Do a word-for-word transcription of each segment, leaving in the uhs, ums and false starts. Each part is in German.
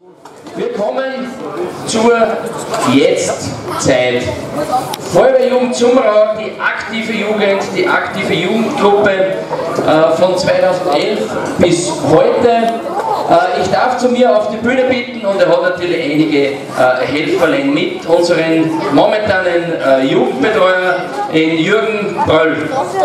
Wir kommen zur Jetztzeit. Feuerwehrjugend Summerau, die aktive Jugend, die aktive Jugendgruppe äh, von zweitausendelf bis heute. Äh, ich darf zu mir auf die Bühne bitten und er hat natürlich einige äh, Helferlein mit, unseren momentanen äh, Jugendbetreuer, in Jürgen Bröll.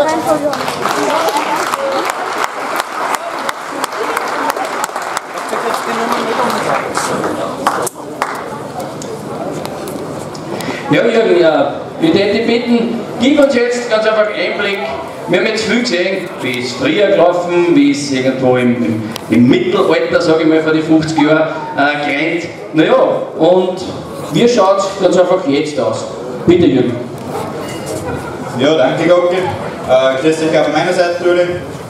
Ja, Jürgen, ja, wir würden bitten, gib uns jetzt ganz einfach Einblick. Wir haben jetzt viel gesehen, wie es früher gelaufen, wie es irgendwo im, im, im Mittelalter, sage ich mal, vor die fünfzig Jahren äh, gerannt. Naja, und wie schaut es ganz einfach jetzt aus? Bitte, Jürgen. Ja, danke, Gocki. Äh, grüß dich auch von meiner Seite, Juli.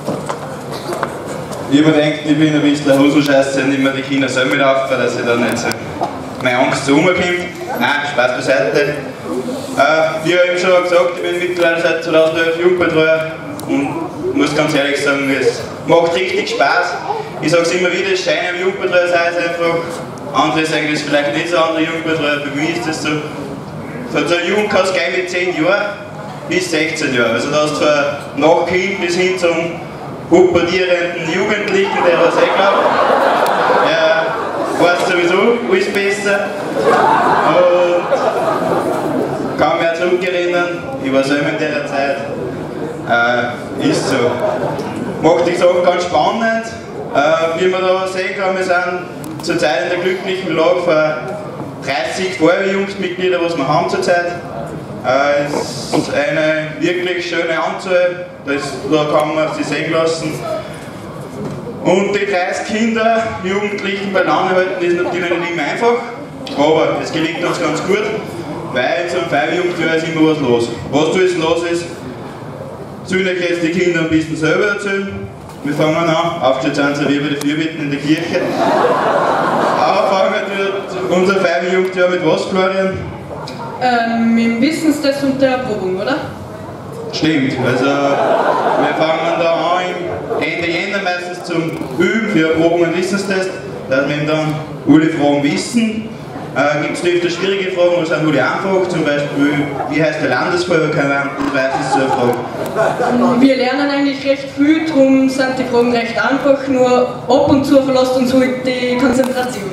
Ich habe mir gedacht, ich bin ein bisschen Hosenscheiße, nicht mehr die Kinder selber laufen, dass ich dann nicht so meine Angst zu umkommt. Nein, Spaß beiseite. Äh, wie eben schon gesagt, ich bin mittlerweile seit zweitausendelf Jugendbetreuer und muss ganz ehrlich sagen, es macht richtig Spaß. Ich sage es immer wieder, das Schein am Jugendbetreuer sei es einfach. Andere sagen das vielleicht nicht so, andere Jugendbetreuer, für mich ist das so. Von so einer Jugend kannst du gleich mit zehn Jahren bis sechzehn Jahren. Also da hast du von Nachkind bis hin zum pubertierenden Jugendlichen, der was eh glaubt. Ja, weiß sowieso alles besser. Und kann mich auch zurückerinnern, ich war selber in dieser Zeit. Äh, ist so. Macht die Sache ganz spannend. Äh, wie wir da sehen können, wir sind zurzeit in der glücklichen Lage von dreißig Feuerwehrjungsmitglieder, was wir haben zurzeit. Äh, es ist eine wirklich schöne Anzahl, das, da kann man sich sehen lassen. Und die dreißig Kinder, Jugendlichen beieinander halten ist natürlich nicht mehr einfach, aber es gelingt uns ganz gut, weil zum Feuerwehrjugendjahr ist immer was los. Was da jetzt los ist, soll ich jetzt die Kinder ein bisschen selber erzählen. Wir fangen an, aufgestellt sind sie wie bei den Fürbitten in der Kirche. Aber fangen wir unser Feuerwehrjugendjahr mit was, Florian? Ähm, im Wissenstest und der Erprobung, oder? Stimmt, also wir fangen da an Ende Jänner meistens zum Üben für Erprobung und Wissenstest, dass wir dann alle Fragen wissen. Äh, Gibt es öfter schwierige Fragen, was sind alle einfach, zum Beispiel, wie heißt der Landesfeuerwehrkommandant, das ist so eine Frage. Wir lernen eigentlich recht viel, darum sind die Fragen recht einfach, nur ab und zu verlässt uns halt die Konzentration.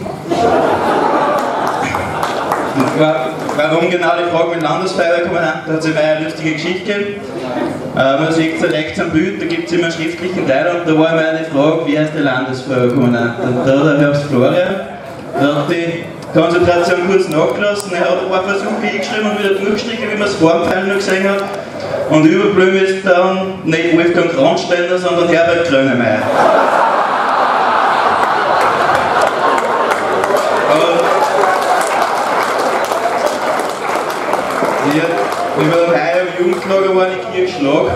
Warum genau die Frage mit dem Landesfeuerwehrkommandanten, hat es immer eine lustige Geschichte gegeben. Äh, man sieht es rechts am Bild, da gibt es immer einen schriftlichen Teil und da war immer eine Frage, wie heißt der Landesfeuerwehrkommandant? Und da hat der Herbst Florian, der hat die Konzentration kurz nachgelassen, er hat ein paar Versuche eingeschrieben und wieder durchgestrichen, wie man es vor dem Teil noch gesehen hat. Und überblieben ist dann nicht Wolfgang Kranstender, sondern Herbert Grönemeyer. Über den Heuer im Jugendlager war die Kirchschlag.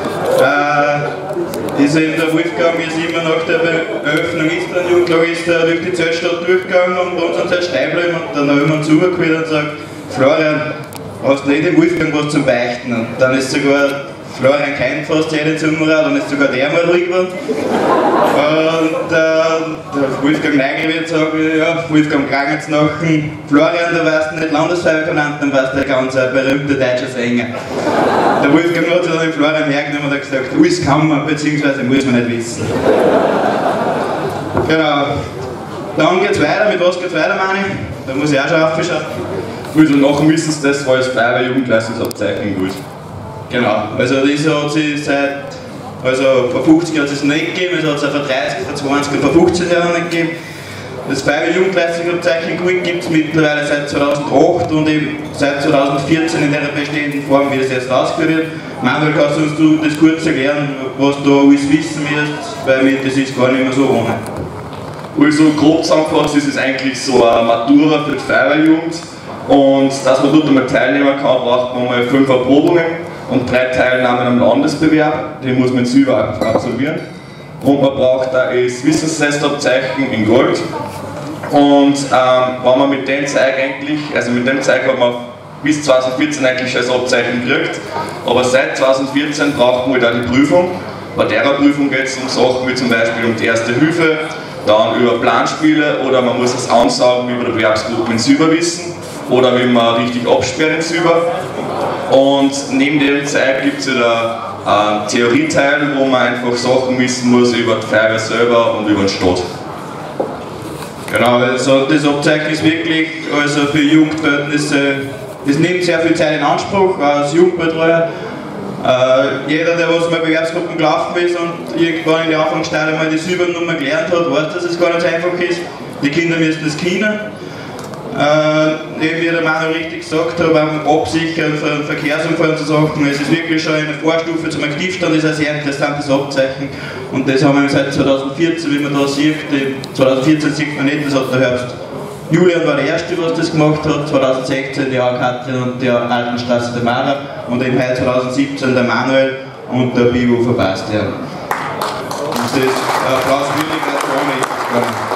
Äh, ist eben der Wolfgang ist immer nach der Eröffnung ist der Jugendlager ist er durch die Zeltstadt durchgegangen und uns an sein Stein bleiben und dann haben wir uns zugeholt und sagt, Florian, hast du nicht dem Wolfgang was zum Beichten? Und dann ist sogar Florian kein fast jeden Zimmerer, dann ist sogar der mal ruhig geworden. Und äh, der Wolfgang Neigel wird sagen, ja, Wolfgang klang jetzt nach dem Florian, du warst nicht Landesfeuerwehrkommandant, dann warst du ein ganz berühmter deutscher Sänger. Der Wolfgang hat sich dann den Florian hergenommen und hat gesagt, alles kann man, beziehungsweise muss man nicht wissen. Genau. Dann geht's weiter, mit was geht's weiter, meine ich? Da muss ich auch schon aufschauen. Also nach dem Wissenstest war das Feuerwehr-Jugendleistungsabzeichen gut. Genau, also das hat sich seit, also vor fünfzig Jahren hat es nicht gegeben, es hat es auch vor dreißig, vor zwanzig, vor fünfzehn Jahren nicht gegeben. Das Feuerwehr-Jugendleistungsabzeichen gibt es mittlerweile seit zweitausendacht und eben seit zweitausendvierzehn in der bestehenden Form, wie es jetzt ausgeführt wird. Manuel, kannst du uns du das kurz erklären, was du alles wissen wirst, weil mir das ist gar nicht mehr so ohne. Also grob zusammengefasst ist es eigentlich so eine Matura für die Feuerwehrjugend und dass man dort einmal teilnehmen kann, braucht man mal fünf Erprobungen und drei Teilnahmen am Landesbewerb, den muss man selber absolvieren. Und man braucht da das Wissenstestabzeichen in Gold. Und ähm, wenn man mit dem Zeug eigentlich, also mit dem Zeug hat man bis zweitausendvierzehn eigentlich als Abzeichen gekriegt, aber seit zweitausendvierzehn braucht man halt auch die Prüfung. Bei der Prüfung geht es um Sachen wie zum Beispiel um die Erste Hilfe, dann über Planspiele oder man muss es ansaugen über die Bewerbsgruppen selber wissen oder wenn man richtig absperren selber. Und neben dem Zeug gibt es wieder einen Theorieteil, wo man einfach Sachen wissen muss über die Feuerwehr selber und über den Staat. Genau, also das Abzeichen ist wirklich, also für Jugendverhältnisse, das nimmt sehr viel Zeit in Anspruch, als Jugendbetreuer. Äh, jeder, der was mal Bewerbsgruppen gelaufen ist und irgendwann in der Anfangsstelle mal die Silbernummer gelernt hat, weiß, dass es gar nicht so einfach ist. Die Kinder müssen das können. Äh, wie der Manuel richtig gesagt hat, beim Absichern von Verkehrsunfällen und so Sachen, es ist wirklich schon eine Vorstufe zum Aktivstand, das ist ein sehr interessantes Abzeichen. Und das haben wir seit zweitausendvierzehn, wie man da sieht, zweitausendvierzehn sieht man nicht, das hat der Herbst. Julian war der Erste, was das gemacht hat, zweitausendsechzehn die Katrin und der Altenstraße der Mara und im Mai zweitausendsiebzehn der Manuel und der Bibo von Bastian. Und das ist Applaus würdig, das war nicht gegangen.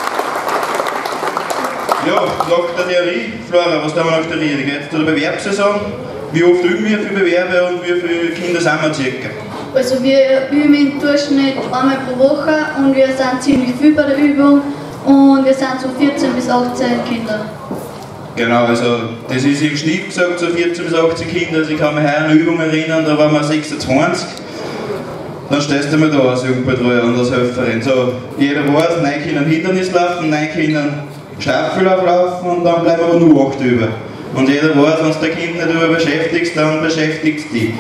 Ja, nach der Theorie, Flora, was tun wir nach der Theorie? Geht zu der Bewerbssaison. Wie oft üben wir für Bewerber und wie viele Kinder sind wir circa? Also wir üben im Durchschnitt einmal pro Woche und wir sind ziemlich viel bei der Übung und wir sind so vierzehn bis achtzehn Kinder. Genau, also das ist im Schnitt gesagt so vierzehn bis achtzehn Kinder. Also ich kann mich an eine Übung erinnern, da waren wir sechsundzwanzig. Dann stehst du mal da als Jugendbetreuer und als Helferin. So, jeder weiß, neun Kinder Hindernis laufen, neun Kinder Staffellauf laufen und dann bleiben aber nur acht über. Und jeder weiß, wenn du dein Kind nicht über beschäftigst, dann beschäftigst du dich.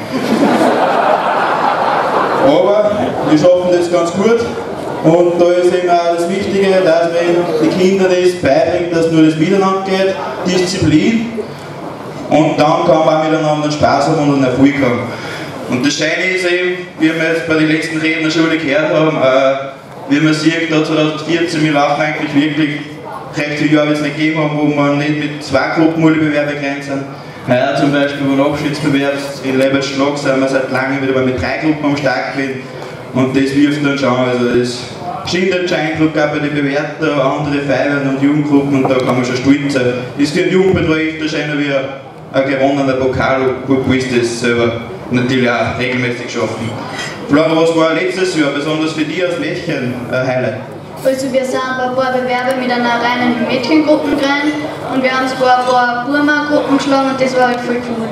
Aber wir schaffen das ganz gut und da ist eben auch das Wichtige, dass wenn die Kinder das beibringen, dass nur das Miteinander geht, Disziplin und dann kann man auch miteinander Spaß haben und einen Erfolg haben. Und das Schöne ist eben, wie wir jetzt bei den letzten Rednern schon gehört haben, äh, wie man sieht, da zweitausendvierzehn, wir laufen eigentlich wirklich recht viele Jahre, es nicht gegeben haben, wo man nicht mit zwei Gruppen alle Bewerber begrenzt sind. Heuer zum Beispiel, wo ein Abschiedsbewerb in Leberschlag sind wir seit langem wieder mal mit drei Gruppen am Start gewesen. Und das wirft dann schon, also das schindet schon Eindruck auch bei den Bewertern, andere Feiern und Jugendgruppen und da kann man schon stolz sein. Ist für einen Jugendbetreuer schöner wie ein gewonnener Pokal, wo das selber natürlich auch regelmäßig schaffen. Flora, was war letztes Jahr, besonders für dich als Mädchen, ein Highlight? Also wir sind bei ein paar Bewerber mit einer reinen Mädchengruppe gerannt und wir haben sogar ein paar Burma-Gruppen geschlagen und das war halt voll cool.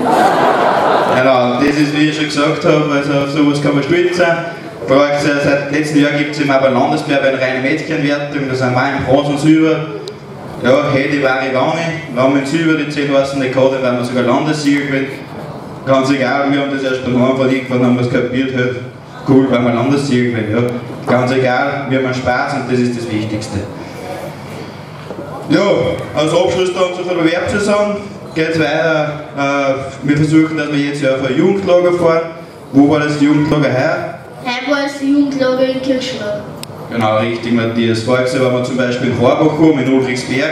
Genau, das ist, wie ich schon gesagt habe, also auf sowas kann man stolz sein. Seit letztem Jahr gibt es eben auch bei Landesbewerb eine reine Mädchenwertung, da sind wir in Bronze und Silber. Ja, Hedi, Varivani, wir haben in Silber die zehn Weißen nicht gehabt, weil wir sogar Landessieger gewinnen. Ganz egal, wir haben das erst beim Anfang irgendwann haben wir es kapiert, halt. Cool, weil wir Landessieger gewinnen, ja. Ganz egal, wir haben Spaß und das ist das Wichtigste. Ja, als Abschluss dann zur Bewerbssaison geht es weiter. Äh, wir versuchen, dass wir jetzt ja auf ein Jugendlager fahren. Wo war das Jugendlager her? Heute war das Jugendlager in Kirchschlag. Genau, richtig, Matthias. Voriges Jahr waren wir zum Beispiel in Horbach gekommen, in Ulrichsberg.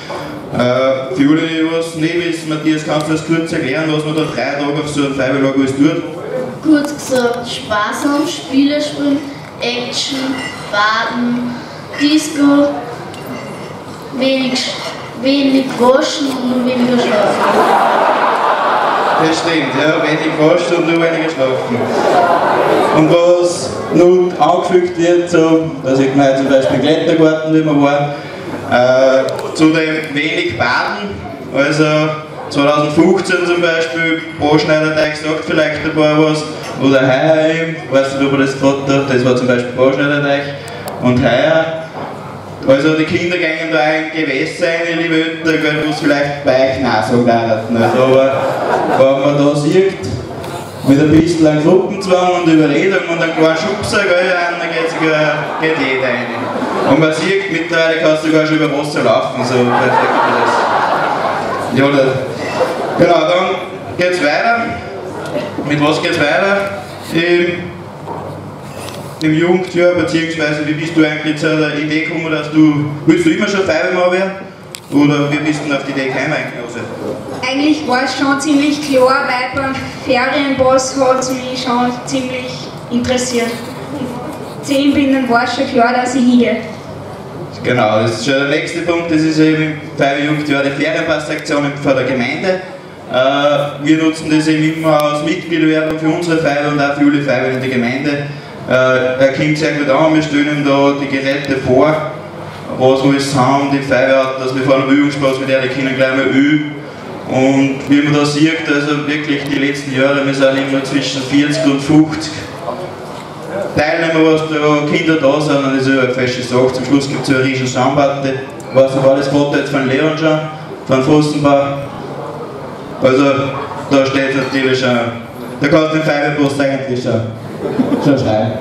Äh, für alle, die was nicht wissen, Matthias, kannst du das kurz erklären, was man da drei Tage auf so einem Feuerwehrlager alles tut? Kurz gesagt, Spaß haben, Spiele spielen, Action, Baden, Disco, wenig, wenig waschen und nur weniger schlafen. Das stimmt, ja, wenig waschen und nur weniger schlafen. Und was nun angefügt wird, so, da sieht man zum Beispiel im Klettergarten, wie wir waren, äh, zu dem wenig Baden, also zweitausendfünfzehn zum Beispiel, Boschneiderteig sagt vielleicht ein paar was, oder heuer, weißt du, ob er das gefragt hat, das war zum Beispiel Boschneiderteig, und heuer, also die Kinder gehen da in Gewässer rein, liebe Eltern, wo es vielleicht bei euch Nein sagen werden. Also, aber wenn man da sieht, mit ein bisschen an Gruppenzwang und Überredung und einem kleinen Schubser, gell, dann geht, sogar, geht jeder rein. Und man sieht, mittlerweile kannst du sogar schon über Wasser laufen, so perfekt ist das. Ja, das. Genau, dann geht's weiter. Mit was geht's weiter? Im, im Jugendjahr, beziehungsweise wie bist du eigentlich zu der Idee gekommen, dass du, willst du immer schon Feuerwehrmann werden? Oder wie bist du denn auf die Idee gekommen eigentlich? Eigentlich war es schon ziemlich klar, weil beim Ferienpass hat es mich schon ziemlich interessiert. Mit zehn Binden war es schon klar, dass ich hingehe. Genau, das ist schon der nächste Punkt, das ist eben im Feuerwehrjugendjahr die Ferienpassaktion von der Gemeinde. Äh, wir nutzen das eben immer als Mitgliederwerbung für unsere Feuerwehr und auch für alle Feuerwehren in der Gemeinde. Äh, er kommt sehr gut an, wir stellen ihm da die Geräte vor, was wir alles haben, die Feuerwehrautos, wir fahren am Übungsplatz mit der, die können gleich mal üben. Und wie man da sieht, also wirklich die letzten Jahre, wir sind immer zwischen vierzig und fünfzig Teilnehmer, was da Kinder da sind, und das ist eine feste Sache. Zum Schluss gibt es eine riesige Stammbatte. Ich weiß nicht, war das Foto jetzt von Leon schon, von Fossenbach. Also da steht natürlich schon, da kannst du den Feuerwehrpost eigentlich schon, schon schreiben.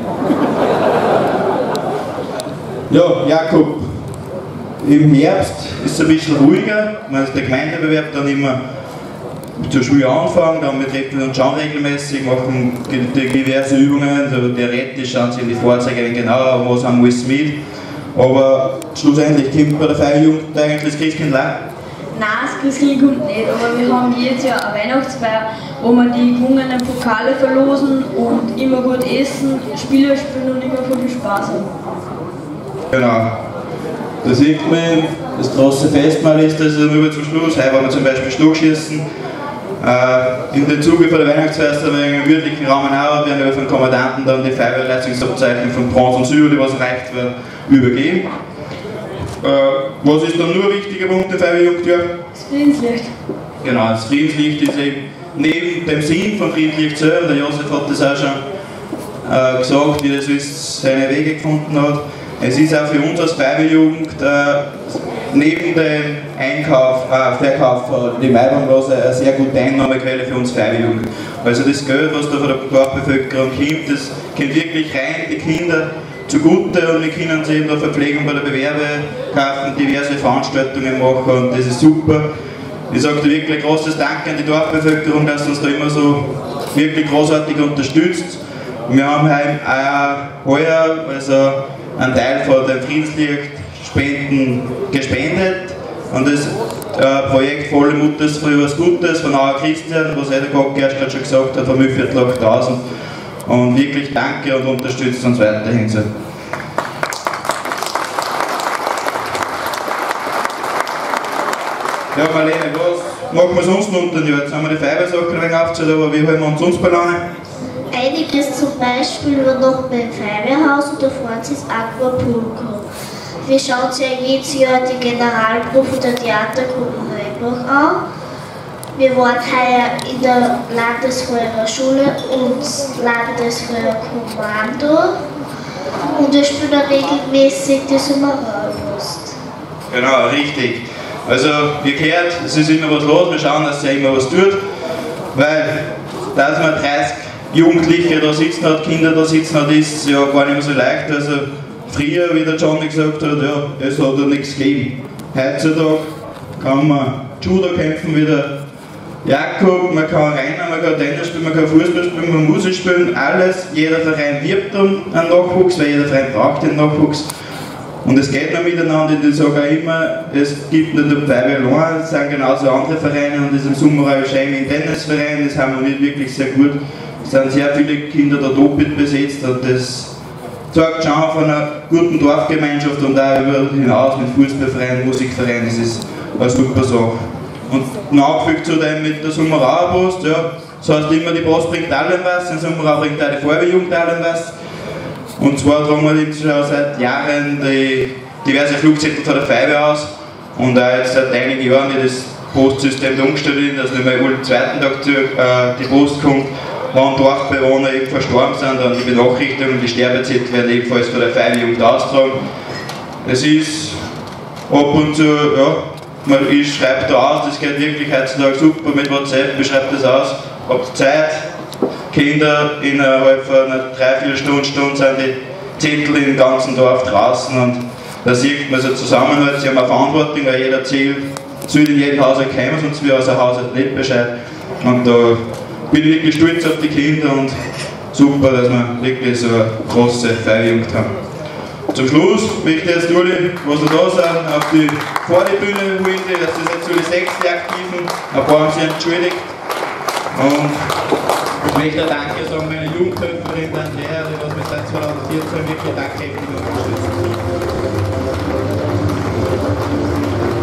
Ja, Jakob, im Herbst ist es ein bisschen ruhiger, weil der Gemeindebewerb dann immer zur Schule anfangen, dann wir treffen uns schon regelmäßig, machen diverse Übungen, also theoretisch schauen sich die Fahrzeuge genauer, was haben wir mit. Aber schlussendlich kommt bei der Feierjugend eigentlich das Christkind lang. Nein, das Christkind kommt nicht, aber wir haben jedes Jahr eine Weihnachtsfeier, wo wir die gewonnenen Pokale verlosen und immer gut essen, Spiele spielen und immer viel Spaß haben. Genau. Da sieht man, das große Festmahl ist das über zum Schluss. Heute wollen wir zum Beispiel Stockschießen. Äh, in dem Zuge von der Weihnachtsfeier haben wir einen würdlichen Rahmen auch, werden wir vom Kommandanten dann die Feuerwehrleistungsabzeichnung von Bronze und Silber, was reicht wird, übergeben. Äh, was ist dann nur ein wichtiger Punkt der Feuerwehrjugend? Das Friedenslicht. Genau, das Friedenslicht ist eben neben dem Sinn von Friedenslicht selber, der Josef hat das auch schon äh, gesagt, wie das ist, seine Wege gefunden hat. Es ist auch für uns als Feuerwehrjugend äh, neben dem Einkauf, äh, Verkauf äh, die Maibaumlose eine sehr gute Einnahmequelle für uns Feuerwehrjugend. Also das Geld, was da von der Dorfbevölkerung kommt, das kommt wirklich rein, die Kinder zugute, und wir können sie in der Verpflegung bei der Bewerbe kaufen, diverse Veranstaltungen machen, und das ist super. Ich sage dir wirklich ein großes Dank an die Dorfbevölkerung, dass uns da immer so wirklich großartig unterstützt. Wir haben auch heuer also einen Teil von den Friedenslicht-Spenden gespendet, und das äh, Projekt Volle Muttersfrüh was Gutes von Auer Christian, was er der Gott schon gesagt hat, von fünfundvierzigtausend. Und wirklich danke und unterstützt uns weiterhin so. Ja, Marlene, was machen wir sonst noch unter den Jahr? Jetzt haben wir die Feuerwehrsachen ein wenig aufgezählt, aber wie holen wir uns sonst Ballone? Einiges, zum Beispiel wird noch beim Feuerwehrhaus und der Franzis Aquapulco. Wir schauen uns ja jedes Jahr die Generalprobe der Theatergruppe Heubach an. Wir waren heuer in der Landesfeuerwehrschule und Landesfeuerwehrkommando, und wir spielen auch regelmäßig die Sommerpost. Genau, richtig. Also, wie gehört, es ist immer was los, wir schauen, dass sich immer was tut, weil, dass man dreißig Jugendliche da sitzen hat, Kinder da sitzen hat, ist ja gar nicht mehr so leicht. Also, früher, wie der Johnny gesagt hat, ja, es hat ja nichts gegeben. Heutzutage kann man Judo kämpfen wieder. Jakob, man kann rennen, man kann Tennis spielen, man kann Fußball spielen, man muss spielen, alles. Jeder Verein wirbt um einen Nachwuchs, weil jeder Verein braucht den Nachwuchs. Und es geht noch miteinander, ich sage auch immer, es gibt nicht nur Feuerwehr allein, es sind genauso andere Vereine, und das ist im Sommer auch schön im Tennisverein, das harmoniert wirklich sehr gut. Es sind sehr viele Kinder da doppelt besetzt, und das zeigt schon von einer guten Dorfgemeinschaft, und auch über hinaus mit Fußballvereinen, Musikvereinen, das ist eine super Sache. Und nachgefügt zu dem mit der Sommerauer Post, ja, das heißt immer, die Post bringt allen was, in Sommerau bringt auch die Feuerwehrjugend allen was. Und zwar tragen wir jetzt schon seit Jahren die diverse Flugzettel von der Feuerwehr aus, und auch jetzt seit einigen Jahren, die das Postsystem da umgestellt ist, dass nicht mehr am zweiten Tag zu, äh, die Post kommt, wenn Dorfbewohner eben verstorben sind, dann die Benachrichtigungen, die Sterbezettel werden ebenfalls von der Feuerwehrjugend austragen. Es ist ab und zu, ja, man schreibt da aus, das geht wirklich heutzutage super mit WhatsApp, man schreibt das aus, habt Zeit, Kinder, innerhalb von einer dreiviertel Stunde, Stunde sind die Zettel im ganzen Dorf draußen, und da sieht man so Zusammenhalt, sie haben eine Verantwortung, weil jeder zählt, soll in jedem Haushalt kommen, sonst wir aus dem Haushalt nicht Bescheid. Und da bin ich wirklich stolz auf die Kinder, und super, dass wir wirklich so eine große Feuerwehrjugend haben. Zum Schluss möchte ich jetzt alle, was noch da sind, auf die vor die Bühne holen, das ist jetzt so die sechs die Aktiven, ein paar haben sich entschuldigt. Und ich möchte Danke sagen meiner Jugendhelferin Andrea, die was mich seit zweitausendvierzehn wirklich tatkräftig unterstützt.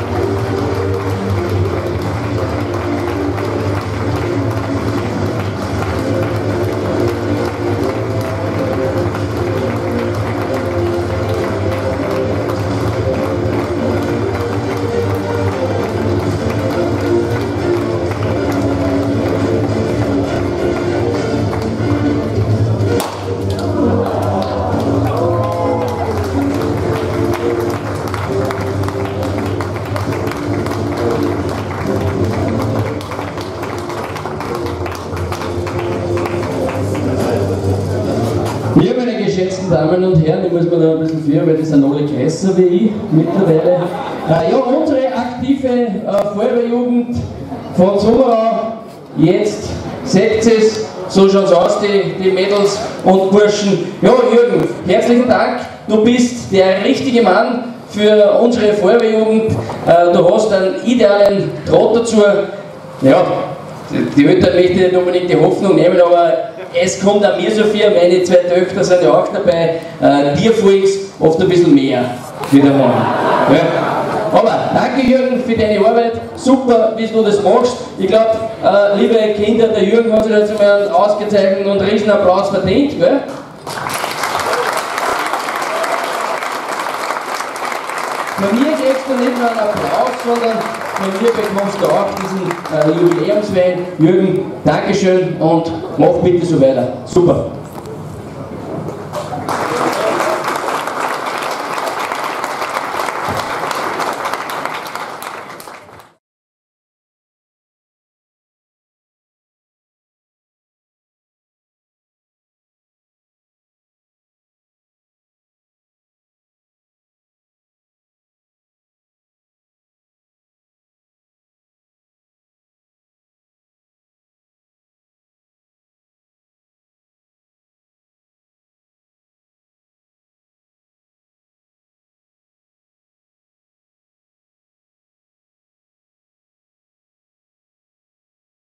geschätzten Damen und Herren, ich muss mir da ein bisschen führen, weil die sind alle größer wie ich mittlerweile. Äh, ja, unsere aktive äh, Feuerwehrjugend von Summerau, jetzt seht es, so schaut es aus, die, die Mädels und Burschen. Ja, Jürgen, herzlichen Dank, du bist der richtige Mann für unsere Feuerwehrjugend. Äh, du hast einen idealen Draht dazu. Ja, die Eltern möchte ich nicht unbedingt die Hoffnung nehmen, aber es kommt an mir so viel, meine zwei Töchter sind ja auch dabei, äh, dir folgt oft ein bisschen mehr wieder mal. Ja. Aber danke Jürgen für deine Arbeit, super wie du das machst. Ich glaube, äh, liebe Kinder, der Jürgen hat sich jetzt einmal einen ausgezeichneten und riesen Applaus verdient. Gell? Von mir kriegst du nicht nur einen Applaus, sondern von mir bekommst du auch diesen äh, Jubiläumswein. Jürgen, Dankeschön und mach bitte so weiter. Super.